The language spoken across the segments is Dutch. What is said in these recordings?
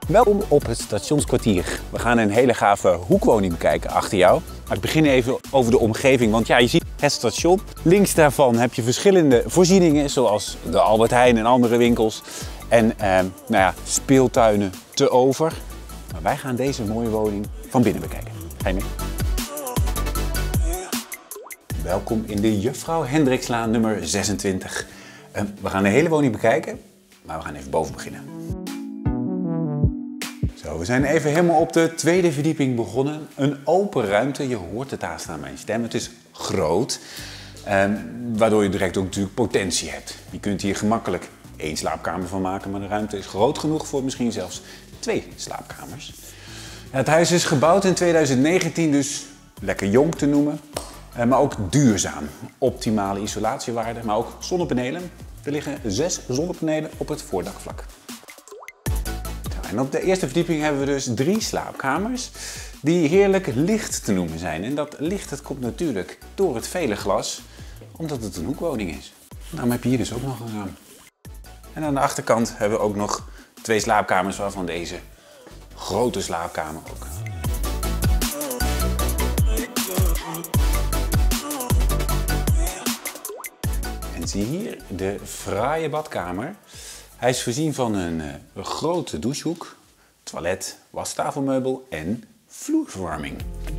Welkom op het Stationskwartier. We gaan een hele gave hoekwoning bekijken achter jou. Maar ik begin even over de omgeving, want ja, je ziet het station. Links daarvan heb je verschillende voorzieningen, zoals de Albert Heijn en andere winkels. En speeltuinen te over. Maar wij gaan deze mooie woning van binnen bekijken. Ga je mee? Welkom in de Juffrouw Hendrikslaan nummer 26. We gaan de hele woning bekijken, maar we gaan even boven beginnen. Zo, we zijn even helemaal op de tweede verdieping begonnen. Een open ruimte, je hoort het haast aan mijn stem. Het is groot, waardoor je direct ook natuurlijk potentie hebt. Je kunt hier gemakkelijk 1 slaapkamer van maken, maar de ruimte is groot genoeg voor misschien zelfs 2 slaapkamers. Ja, het huis is gebouwd in 2019, dus lekker jong te noemen. Maar ook duurzaam. Optimale isolatiewaarde, maar ook zonnepanelen. Er liggen 6 zonnepanelen op het voordakvlak. En op de eerste verdieping hebben we dus 3 slaapkamers die heerlijk licht te noemen zijn. En dat licht dat komt natuurlijk door het vele glas, omdat het een hoekwoning is. Daarom heb je hier dus ook nog een raam. En aan de achterkant hebben we ook nog 2 slaapkamers, waarvan deze grote slaapkamer ook. En zie hier de fraaie badkamer. Hij is voorzien van een grote douchehoek, toilet, wastafelmeubel en vloerverwarming.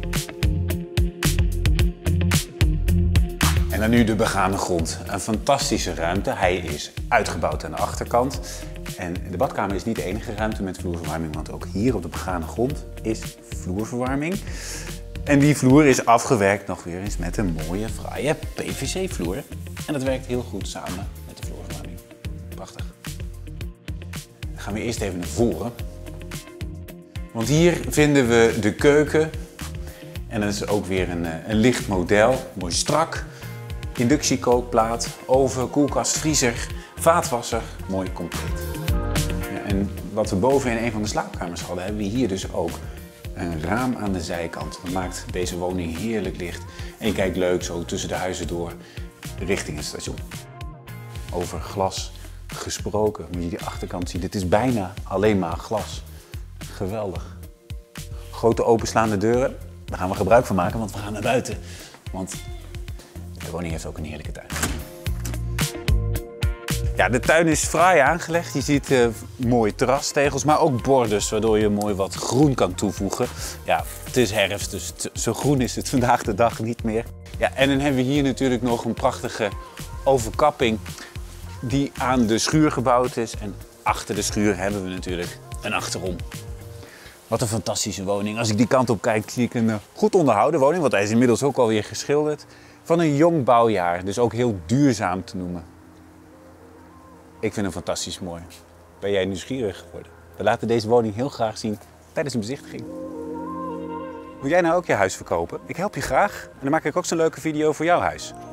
En dan nu de begane grond. Een fantastische ruimte. Hij is uitgebouwd aan de achterkant. En de badkamer is niet de enige ruimte met vloerverwarming, want ook hier op de begane grond is vloerverwarming. En die vloer is afgewerkt nog weer eens met een mooie, fraaie PVC-vloer. En dat werkt heel goed samen met de vloerverwarming. Prachtig. Dan gaan we eerst even naar voren. Want hier vinden we de keuken. En dat is ook weer een licht model. Mooi strak. Inductiekookplaat, oven, koelkast, vriezer, vaatwasser. Mooi compleet. Ja, en wat we boven in een van de slaapkamers hadden, hebben we hier dus ook een raam aan de zijkant. Dat maakt deze woning heerlijk licht. En je kijkt leuk zo tussen de huizen door richting het station. Over glas gesproken, moet je die achterkant zien. Dit is bijna alleen maar glas. Geweldig. Grote openslaande deuren. Daar gaan we gebruik van maken, want we gaan naar buiten. Want de woning heeft ook een heerlijke tuin. Ja, de tuin is fraai aangelegd. Je ziet mooie terrastegels, maar ook bordes, waardoor je mooi wat groen kan toevoegen. Ja, het is herfst, dus zo groen is het vandaag de dag niet meer. Ja, en dan hebben we hier natuurlijk nog een prachtige overkapping die aan de schuur gebouwd is. En achter de schuur hebben we natuurlijk een achterom. Wat een fantastische woning. Als ik die kant op kijk, zie ik een goed onderhouden woning, want hij is inmiddels ook alweer geschilderd. Van een jong bouwjaar, dus ook heel duurzaam te noemen. Ik vind hem fantastisch mooi. Ben jij nieuwsgierig geworden? We laten deze woning heel graag zien tijdens een bezichtiging. Wil jij nou ook je huis verkopen? Ik help je graag en dan maak ik ook zo'n leuke video voor jouw huis.